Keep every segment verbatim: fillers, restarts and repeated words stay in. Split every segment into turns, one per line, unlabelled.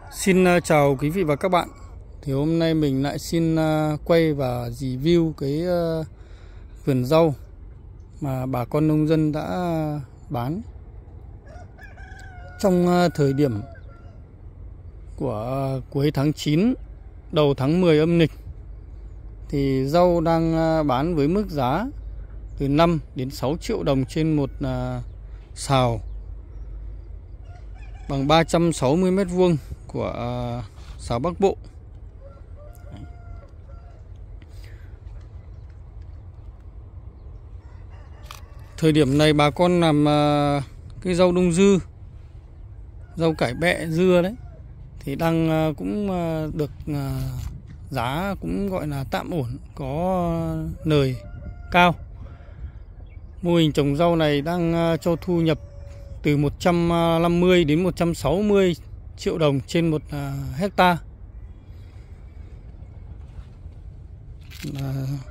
Xin uh, chào quý vị và các bạn. Thì hôm nay mình lại xin uh, quay và review cái uh, vườn rau mà bà con nông dân đã bán trong uh, thời điểm của uh, cuối tháng chín, đầu tháng mười âm lịch. Thì rau đang uh, bán với mức giá từ năm đến sáu triệu đồng trên một uh, sào bằng ba trăm sáu mươi mét vuông của uh, sào Bắc Bộ. Thời điểm này bà con làm uh, cái rau đông dư, rau cải bẹ, dưa đấy thì đang uh, cũng uh, được uh, giá cũng gọi là tạm ổn, có lời cao. Mô hình trồng rau này đang uh, cho thu nhập từ một trăm năm mươi đến một trăm sáu mươi triệu đồng trên một uh, hecta. Uh,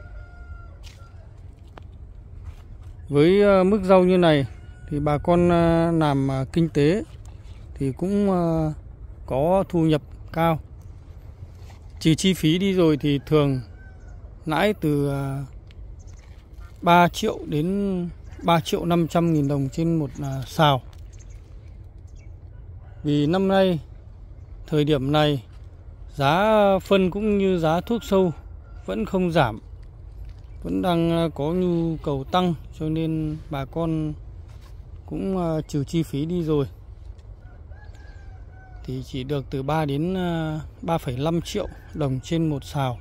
với uh, mức rau như này thì bà con uh, làm uh, kinh tế thì cũng uh, có thu nhập cao. Trừ chi phí đi rồi thì thường lãi từ uh, ba triệu đến ba triệu năm trăm nghìn đồng trên một uh, sào. Vì năm nay thời điểm này giá phân cũng như giá thuốc sâu vẫn không giảm, vẫn đang có nhu cầu tăng, cho nên bà con cũng uh, trừ chi phí đi rồi thì chỉ được từ ba đến ba phẩy năm triệu đồng trên một sào.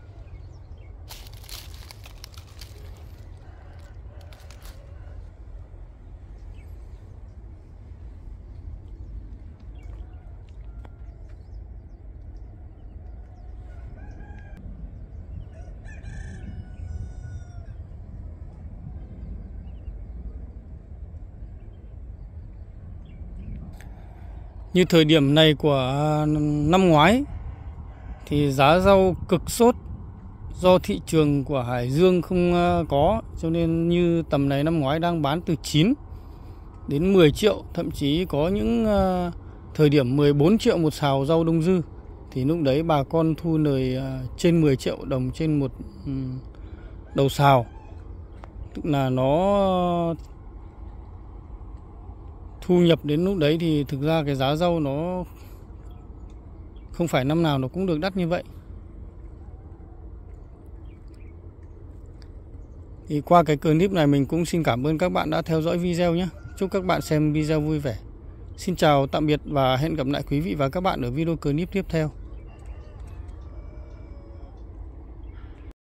Như thời điểm này của năm ngoái thì giá rau cực sốt do thị trường của Hải Dương không có, cho nên như tầm này năm ngoái đang bán từ chín đến mười triệu, thậm chí có những thời điểm mười bốn triệu một sào rau đông dư. Thì lúc đấy bà con thu lời trên mười triệu đồng trên một đầu sào, tức là nó thu nhập đến lúc đấy thì thực ra cái giá rau nó không phải năm nào nó cũng được đắt như vậy. Thì qua cái clip này mình cũng xin cảm ơn các bạn đã theo dõi video nhé. Chúc các bạn xem video vui vẻ. Xin chào tạm biệt và hẹn gặp lại quý vị và các bạn ở video clip tiếp theo.